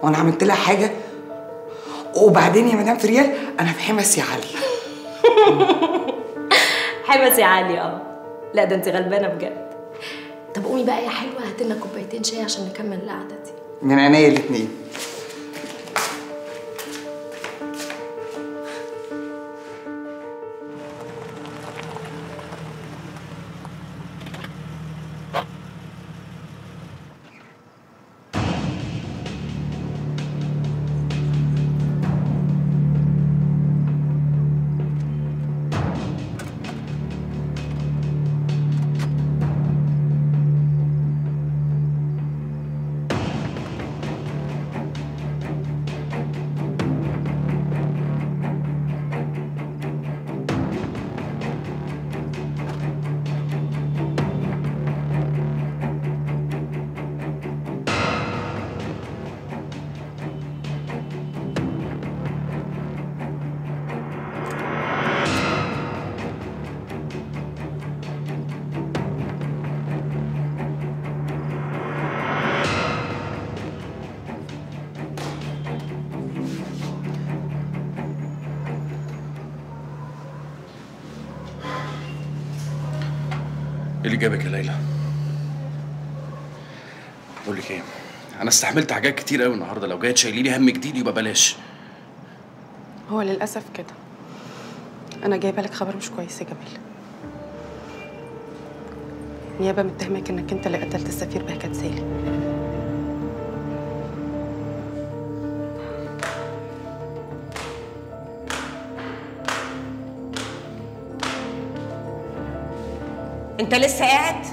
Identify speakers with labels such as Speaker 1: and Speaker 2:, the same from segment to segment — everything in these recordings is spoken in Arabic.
Speaker 1: وانا عملت لها حاجه؟ وبعدين يا مدام فريال انا في حمص يا علي.
Speaker 2: حمص يا علي. لا ده انت غلبانه بجد. طب قومي بقى يا حلوه، هات لنا كوبايتين شاي عشان نكمل القعده دي.
Speaker 1: من عينيا الاتنين.
Speaker 3: ايه اللي جابك يا ليلى؟ بقول لك ايه، انا استحملت حاجات كتير قوي النهارده، لو جايه تشيلي لي هم جديد يبقى بلاش.
Speaker 4: هو للاسف كده. انا جايبه لك خبر مش كويس يا جميل. النيابه متهمك انك انت اللي قتلت السفير بهجت سالم.
Speaker 5: انت لسه قاعد؟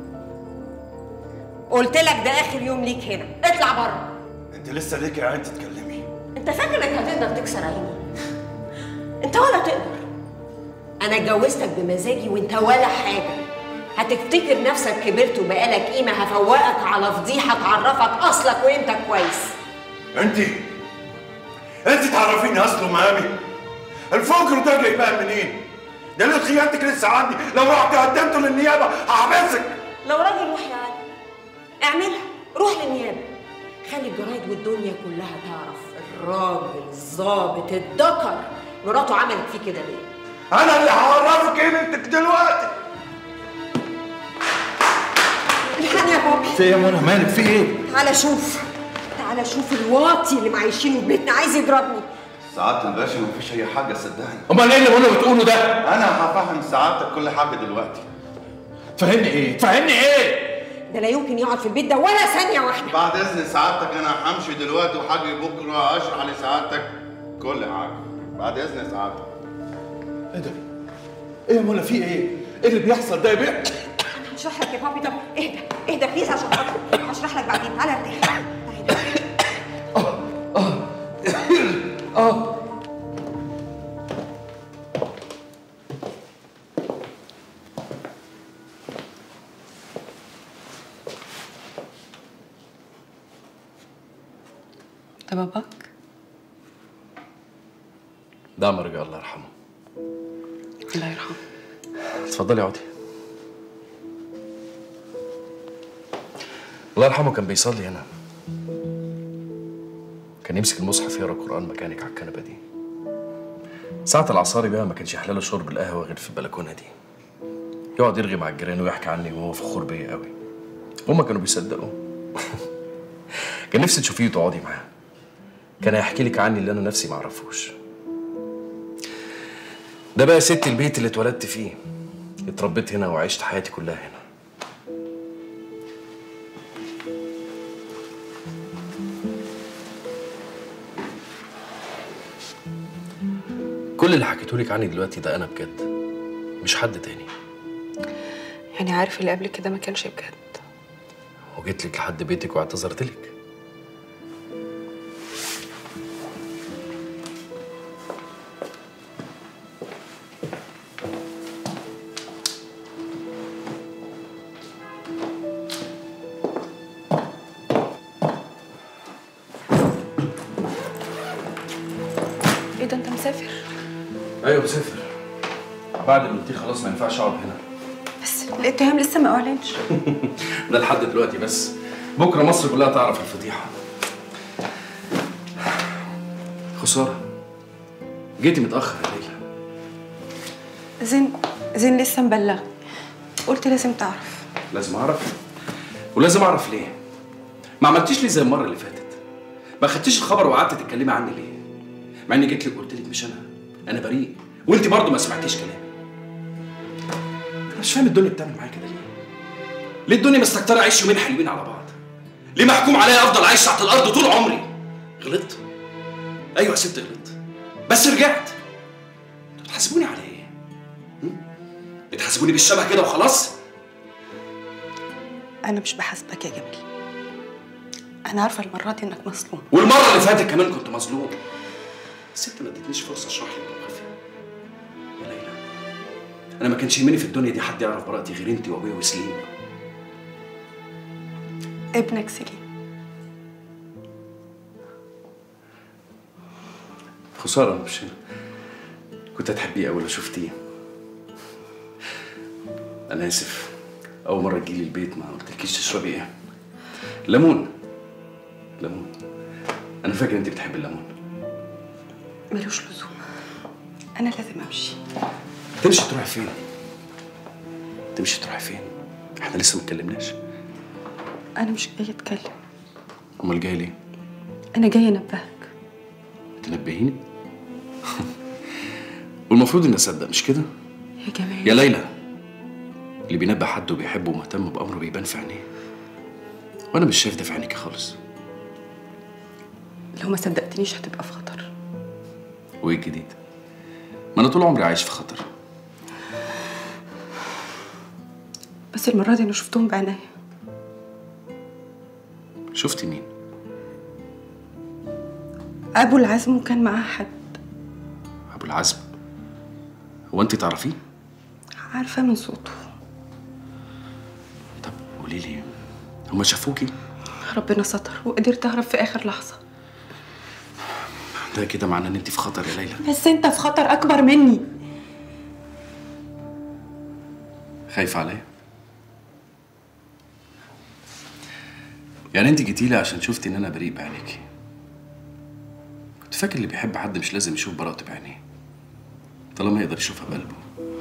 Speaker 5: قلت لك ده اخر يوم ليك هنا، اطلع بره.
Speaker 6: انت لسه ليك قاعد تتكلمي؟
Speaker 5: انت فاكر انك هتقدر تكسر عيني؟ انت ولا تقدر. انا اتجوزتك بمزاجي وانت ولا حاجه. هتفتكر نفسك كبرت وبقالك قيمه، هفوقك على فضيحه تعرفك اصلك وقيمتك كويس.
Speaker 6: انت تعرفيني اصله مقامي؟ الفجر ده جايبها منين؟ دليل خيانتك لسه عندي، لو رحت قدمته للنيابه هحبسك.
Speaker 5: لو راجل روح يا علي اعملها، روح للنيابه. خلي الجرايد والدنيا كلها تعرف الراجل الظابط الدكر مراته عملت فيه كده ليه.
Speaker 6: انا اللي هعرفك قيمتك دلوقتي.
Speaker 5: الحقني يا بابي.
Speaker 6: في ايه يا منى؟ مالك؟ في ايه؟
Speaker 5: تعالى شوف، تعالى شوف الواطي اللي معيشينه في بيتنا عايز يضربني.
Speaker 6: سعادة الباشا مفيش أي حاجة صدقني.
Speaker 3: امال ايه اللي منى بتقوله ده؟
Speaker 6: أنا هفهم سعادتك كل حاجة دلوقتي.
Speaker 3: تفهمني ايه؟ تفهمني ايه؟
Speaker 5: ده لا يمكن يقعد في البيت ده ولا ثانية واحدة.
Speaker 6: بعد إذن سعادتك أنا همشي دلوقتي وهاجي بكرة أشرح لسعادتك كل حاجة. بعد إذن سعادتك.
Speaker 3: ايه ده؟ ايه يا منى في ايه؟ ايه اللي بيحصل ده يا بيه؟
Speaker 5: أنا هشرح لك يا بابي. طب اهدى بليز عشان خاطري، هشرح لك بعدين. تعالى ارتاح.
Speaker 4: ده باباك؟
Speaker 3: ده مرجع الله يرحمه.
Speaker 4: الله يرحمه.
Speaker 3: اتفضلي اقعدي. الله يرحمه كان بيصلي هنا، كان يمسك المصحف يقرا قرآن مكانك على الكنبه دي. ساعة العصاري بقى ما كانش يحلاله شرب القهوه غير في البلكونه دي. يقعد يرغي مع الجيران ويحكي عني وهو فخور بيا قوي. هما كانوا بيصدقوا. كان نفسي تشوفيه وتقعدي معاه. كان هيحكي لك عني اللي انا نفسي ما اعرفوش. ده بقى ست البيت اللي اتولدت فيه. اتربيت هنا وعشت حياتي كلها هنا. كل اللي حكيتهولك عني دلوقتي ده انا بجد، مش حد تاني.
Speaker 4: يعني عارف اللي قبل كده ما كانش بجد.
Speaker 3: وجيت لك لحد بيتك واعتذرت لك.
Speaker 4: ايه ده انت مسافر؟
Speaker 3: ايوه مسافر. بعد اللي قلتيه خلاص ما ينفعش اقعد هنا.
Speaker 4: بس الاتهام لسه ما اعلنش.
Speaker 3: ده لحد دلوقتي بس. بكره مصر كلها تعرف الفضيحه. خساره، جيتي متاخر يا ليلى.
Speaker 4: زين لسه مبلغ، قلت لازم تعرف.
Speaker 3: لازم اعرف؟ ولازم اعرف ليه؟ ما عملتيش ليه زي المره اللي فاتت؟ ما خدتيش الخبر وقعدت تتكلمي عني ليه؟ مع اني جيت لك قلت لك مش انا بريء، وانت برضه ما سمعتيش كلامي. انا مش فاهم الدنيا بتعمل معايا كده ليه؟ ليه الدنيا مستكتره اعيش يومين حلوين على بعض؟ ليه محكوم عليا افضل عايش تحت الارض طول عمري؟ غلطت؟ ايوه يا ست غلطت، بس رجعت. انتوا بتحاسبوني على ايه؟ بتحاسبوني بالشبه كده وخلاص؟
Speaker 4: انا مش بحاسبك يا جميل، انا عارفه المره دي انك مظلوم،
Speaker 3: والمره اللي فاتت كمان كنت مظلوم. الست ما ادتنيش فرصه اشرح لك موقفي. يا ليلى، انا ما كانش يهمني في الدنيا دي حد يعرف براءتي غير انت وابويا وسليم.
Speaker 4: ابنك سليم.
Speaker 3: خساره مش كنت هتحبيه اول ما شفتيه. انا اسف، اول مره تجيلي البيت ما قلتلكيش تشربي ايه. ليمون. انا فاكر انت بتحبي الليمون.
Speaker 4: ملوش لزوم، انا لازم امشي.
Speaker 3: تمشي تروحي فين؟ احنا لسه ما اتكلمناش.
Speaker 4: انا مش جايه اتكلم.
Speaker 3: امال جايه ليه؟
Speaker 4: انا جايه انبهك.
Speaker 3: تنبهيني؟ والمفروض اني اصدق مش كده؟
Speaker 4: يا جمال
Speaker 3: يا ليلى، اللي بينبه حد وبيحبه ومهتم بامره بيبان في عينيه، وانا مش شايف ده في عينيكي خالص.
Speaker 4: لو ما صدقتنيش هتبقى في خطر.
Speaker 3: وايه الجديد؟ ما انا طول عمري عايش في خطر.
Speaker 4: بس المره دي انا شفتهم بعناية.
Speaker 3: شفتي مين؟
Speaker 4: ابو العزم وكان معاه حد.
Speaker 3: ابو العزم؟ هو انت تعرفيه؟
Speaker 4: عارفه من صوته.
Speaker 3: طب قولي لي، هما شافوكي؟
Speaker 4: ربنا ستر وقدرت اهرب في اخر لحظه.
Speaker 3: ده كده معناه ان انت في خطر يا ليلى.
Speaker 4: بس انت في خطر اكبر مني.
Speaker 3: خايفه عليا؟ يعني انت جيتيلي عشان شفتي ان انا بريء بعينيكي. كنت فاكر اللي بيحب حد مش لازم يشوف براءته بعينيه، طالما يقدر يشوفها بقلبه.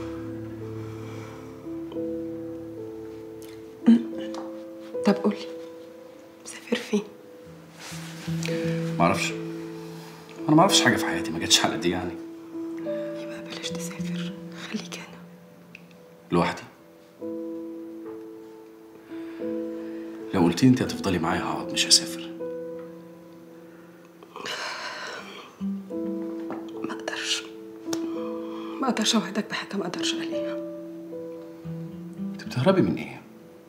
Speaker 4: طب قولي، مسافر فين؟
Speaker 3: معرفش، انا معرفش حاجه في حياتي، ما جاتش على دي يعني.
Speaker 4: يبقى بلاش تسافر، خليك هنا.
Speaker 3: لوحدي؟ لو قلتي انت هتفضلي معايا هقعد، مش هسافر.
Speaker 4: ما اقدرش اوعدك بحاجه ما اقدرش عليها.
Speaker 3: انت بتهربي من ايه؟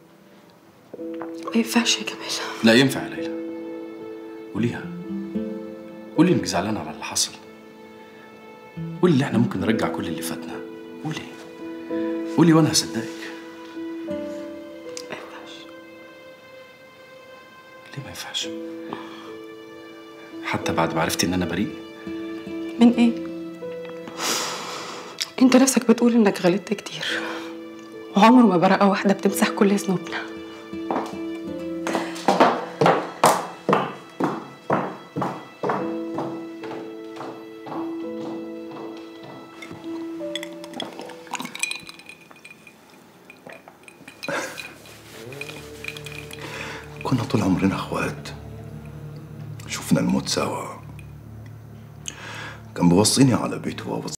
Speaker 4: ما ينفعش يا جمال.
Speaker 3: لا ينفع يا ليلى، قوليها. قولي انك زعلانه على اللي حصل. قولي اللي احنا ممكن نرجع كل اللي فاتنا. قولي وانا هصدقك.
Speaker 4: ما ينفعش.
Speaker 3: ليه ما ينفعش؟ حتى بعد ما عرفتي ان انا بريء؟
Speaker 4: من ايه؟ انت نفسك بتقول انك غلطت كتير، وعمر ما براءة واحدة بتمسح كل ذنوبنا.
Speaker 6: كنا طول عمرنا اخوات، شفنا الموت سوا. كان بيوصيني على بيته